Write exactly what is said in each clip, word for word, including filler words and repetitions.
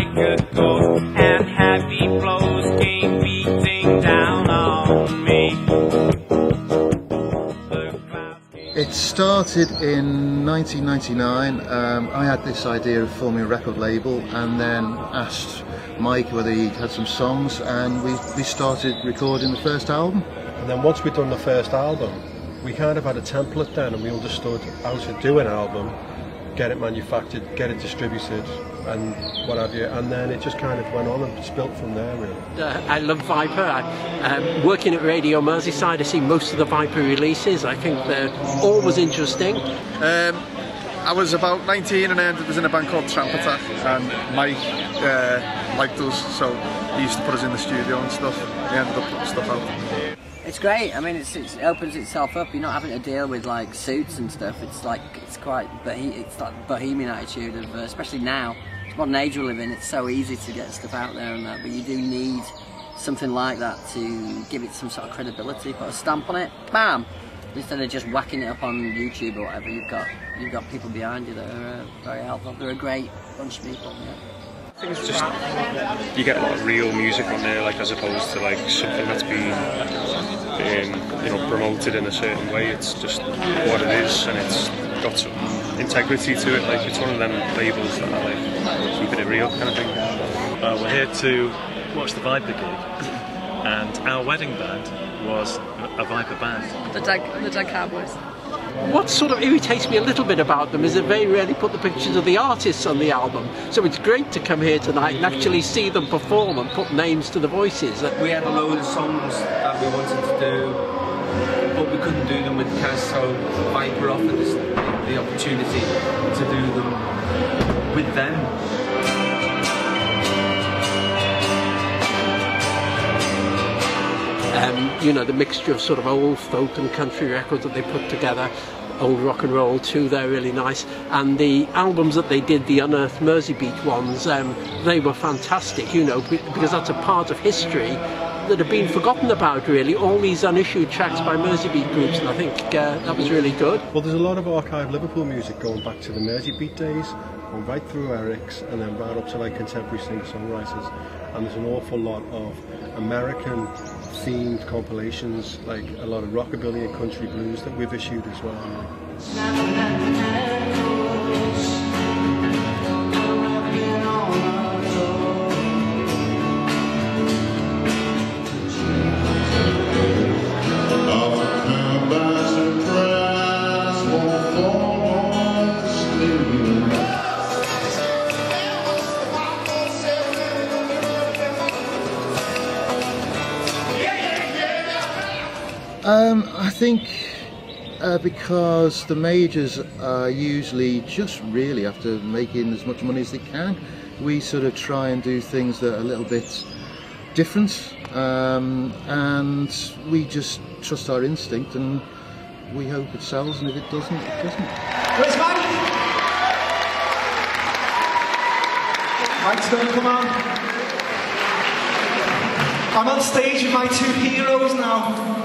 like a ghost, and heavy blows came beating down on me. It started in nineteen ninety-nine. Um, I had this idea of forming a record label and then asked Mike whether he had some songs, and we, we started recording the first album. And then once we'd done the first album, we kind of had a template then, and we understood how to do an album, get it manufactured, get it distributed, and what have you, and then it just kind of went on and just built from there, really. Uh, I love Viper. I, um, working at Radio Merseyside, I see most of the Viper releases. I think they're always interesting. Um, I was about nineteen and I was in a band called Tramp Attack, and Mike uh, liked us, so he used to put us in the studio and stuff. He ended up putting stuff out. It's great. I mean, it's, it's, it opens itself up. You're not having to deal with like suits and stuff. It's like it's quite, but it's like bohemian attitude of, uh, especially now. Modern age we live in, it's so easy to get stuff out there and that, but you do need something like that to give it some sort of credibility, put a stamp on it, bam! Instead of just whacking it up on YouTube or whatever, you've got you've got people behind you that are uh, very helpful. They're a great bunch of people. Yeah. I think it's just, you get a lot of real music on there, like as opposed to like something that's been um, you know, promoted in a certain way. It's just what it is, and it's got some integrity to it. Like it's one of them labels that are like keeping it real kind of thing. Uh, we're here to watch the Viper gig, and our wedding band was a Viper band. The Dead, the Dead Cowboys. What sort of irritates me a little bit about them is they very rarely put the pictures of the artists on the album. So it's great to come here tonight and actually see them perform and put names to the voices. We had a load of songs that we wanted to do, but we couldn't do them with Kaz, so Viper offered us the opportunity to do them with them. Um, you know, the mixture of sort of old folk and country records that they put together, old rock and roll too, they're really nice. And the albums that they did, the Unearthed Mersey Beat ones, um, they were fantastic, you know, because that's a part of history that have been forgotten about, really, all these unissued tracks by Mersey Beat groups, and I think uh, that was really good. Well, there's a lot of archived Liverpool music going back to the Mersey Beat days, going right through Eric's and then right up to like contemporary singer-songwriters, and there's an awful lot of American themed compilations, like a lot of rockabilly and country blues that we've issued as well. Um, I think uh, because the majors are usually just really after making as much money as they can, we sort of try and do things that are a little bit different, um, and we just trust our instinct and we hope it sells, and if it doesn't, it doesn't. Where's Mike? Mike's gonna come on. I'm on stage with my two heroes now.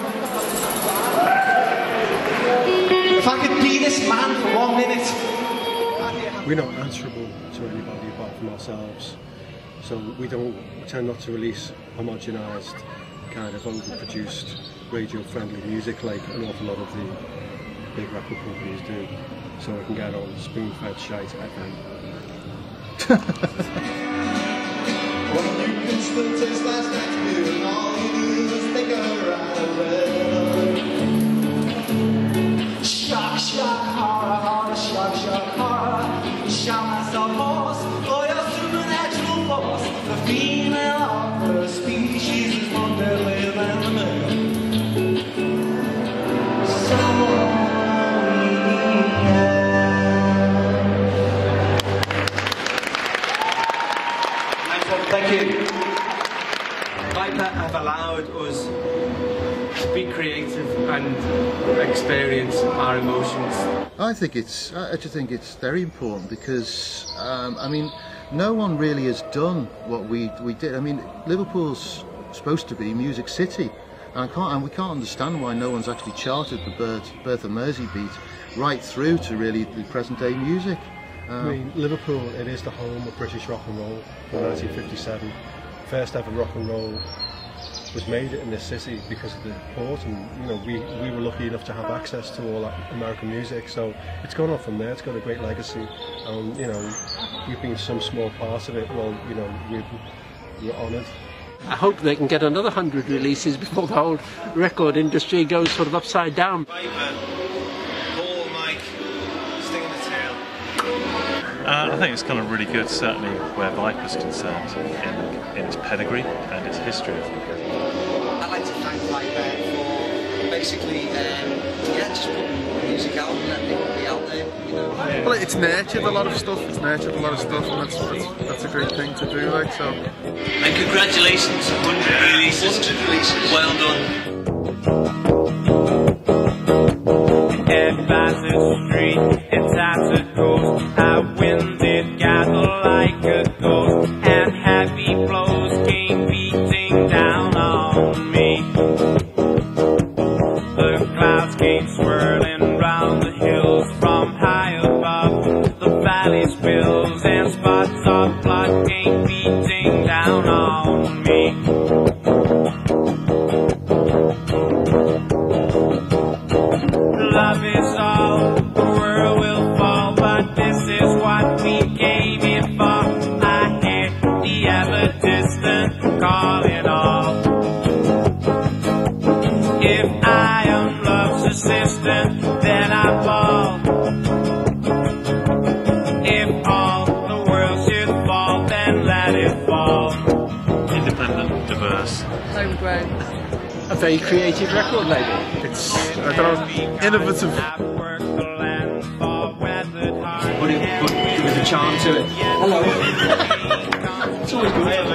If I could be this man for one minute. We're not answerable to anybody apart from ourselves, so we don't we tend not to release homogenised, kind of overproduced, radio-friendly music like an awful lot of the big record companies do, so we can get on spoon-fed shite, I think. Well, you can still taste last night's beer, and all you do is think of red. Shock, shock, horror, horror, shock, shock, horror. Shout myself horse, for your supernatural force. The female of her species is more deadly than the male. Someone we have. Thank you. Viper have allowed us to be creative and experience our emotions. I think it's, I just think it's very important because, um, I mean, no one really has done what we we did. I mean, Liverpool's supposed to be Music City, and I can't, and we can't understand why no one's actually charted the birth, birth of Mersey Beat right through to really the present day music. I mean, Liverpool, it is the home of British rock and roll in nineteen fifty-seven. First ever rock and roll was made in this city because of the port, and you know we, we were lucky enough to have access to all that American music, so it's gone on from there. It's got a great legacy, and you know we've been some small part of it. Well, you know we've, we're honoured. I hope they can get another hundred releases before the whole record industry goes sort of upside down. Uh, I think it's kind of really good, certainly where Viper's concerned, in, in its pedigree and its history. I'd like to thank Viper for basically, um, yeah, just putting music out and letting it be out there, you know. Well, it's nurtured a lot of stuff, it's nurtured a lot of stuff, and that's, that's, that's a great thing to do, like, so. And congratulations, one hundred releases. one hundred releases. Well done. Street, it's as it goes. How winds it gather like a ghost, and heavy blows came beating down on me. The clouds came swirling round the hills from high above. The valley's bills and spots of blood came beating down on me. Love is all, the world will fall, but this is what we came here for. I hear the ever-distant calling all. If I am love's assistant, then I fall. If all the world should fall, then let it fall. Independent, diverse, homegrown. A very creative record label. It's, I don't know, innovative. But it, but with a charm to it. Hello. It's always good.